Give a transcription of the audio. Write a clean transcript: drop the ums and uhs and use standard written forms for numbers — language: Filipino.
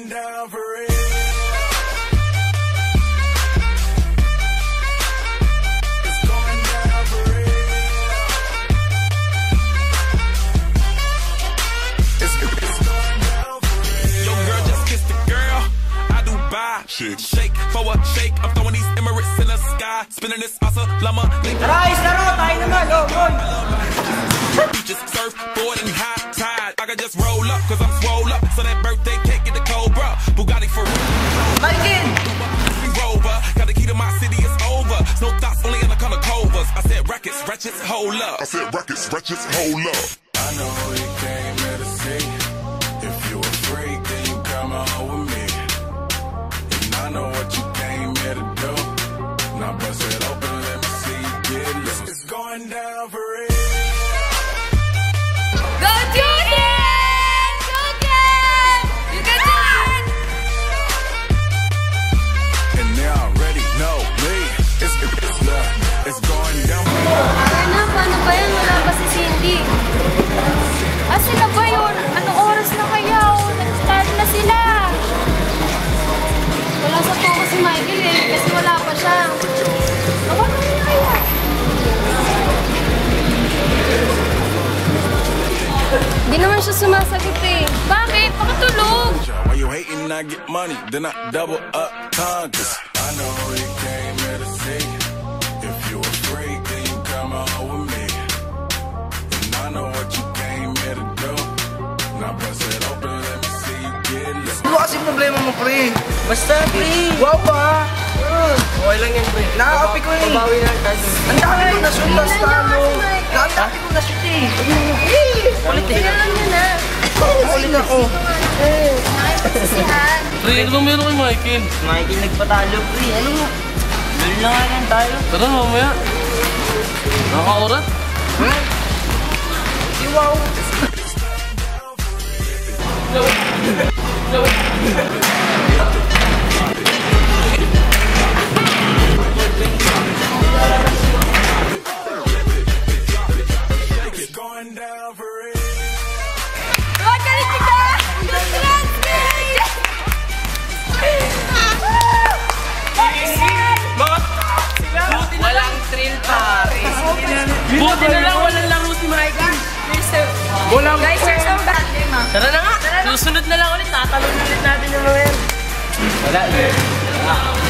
going down for real. It's going down for real. It's going down for real. Yo, girl, just kiss the girl. I do buy. Shake for a shake. I'm throwing these Emirates in the sky. Spinning this asa llama. Rise, laro tayo naman. Oh, boy. Beaches, surf, board, and high tide. I can just roll up, cause I'm swole up. So that birthday cake get the Cobra. Bugatti for real. Michael! Rover. Got the key to my city, it's over. No thoughts, only in the color covers. I said rackets, ratchets, hold up. I said rackets, ratchets, hold up. I know you came here to see. If you a freak, then you come on with me. And I know what you came here to do. Now bust it open, let me see you get loose. It's going down for real. Go Julian! Julian! You can do it! And they already know me. It's going down. Ano, paano ba yan? Wala pa si Cindy. Ah, sila ba yun? Anong oras na kaya? Nag-start na sila. Wala sa toko si Michael eh, kasi wala pa siya. Awan na niya kaya. Di naman siya sumasagot eh. Bakit? Pakatulog! Why you hating I get money, then I double up time. Cause I know you came here to see. If you a freak, then you come on with me. And I know what you came here to do. Now bust it open, let me see you get loose. Ano kasi problema mo, pre? Basta, pre. Wow ba? Okay lang yan, pre. Nakakapi ko eh. Babawi na tayo. Ang dami ko na-shoot na stalo. Ang dami ko na-shoot eh. Kulit eh. Kailan yun na? Ulit ako. Nakipagsihan. Pre, ano ba meron kay Michael? Michael nagpatalo, pre. Ano mo? Lalo na nga lang tayo. Tara, mamaya. Nakaka-orat? Wow. It's going down for real. Huwag ka rin kita! Walang thrill, pare. Buti na lang, walang laro si Michael. Guys, you're so bad. Tara na nga. Susunod na lang ulit. Tatalon ulit natin yung mga yan. Wala.